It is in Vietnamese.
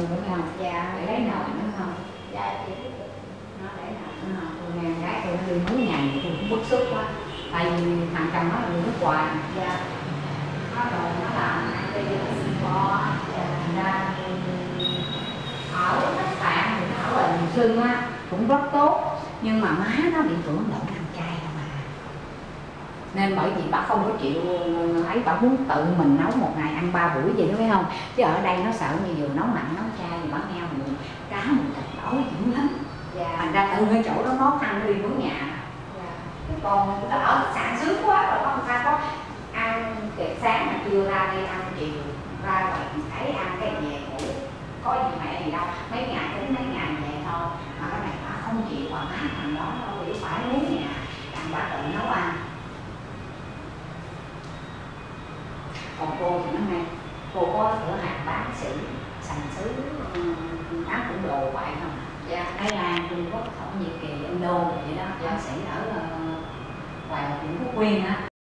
đúng không? Dạ. Để lấy nồi nữa không? Dạ chị biết được. Nó để nồi. Tôi nghe gái tôi nó đi mấy ngày tôi cũng bức xúc quá. Tại vì thằng chồng nó là người nước ngoài. Dạ. Nó rồi nó làm đi Singapore. Thành ra ở khách sạn thì nó ở Bình Xuân á cũng rất tốt, nhưng mà má nó bị tưởng đậu ăn chay đâu mà, nên bởi vì bà không có chịu ấy, bà muốn tự mình nấu một ngày ăn 3 buổi vậy đó phải không? Chứ ở đây nó sợ như vừa nấu mặn nấu chay thì bà nghe mùi cá mùi thịt đói dữ lắm. Dạ. Thành ra từ cái chỗ đó món ăn nó đi mướn nhà. Dạ. Chứ còn nó ở khách sạn sướng quá rồi, không ta có ăn tiệc sáng mà trưa ra đi ăn chiều ra rồi thấy ăn cái về ngủ, có gì mẹ gì đâu, mấy ngày tính mấy ngày về thôi. Mà cái này bà không chịu, bà má thằng đó đâu hiểu phải muốn nhà đặng bà tự nấu ăn. Còn cô thì nó ngay, cô có cửa hàng bán sành sứ bán cũng đồ vậy không? Dạ. Thái Lan, Trung Quốc, Thổ Nhĩ Kỳ, Indo vậy đó, bác sĩ ở ngoài Vĩnh Phúc Nguyên á.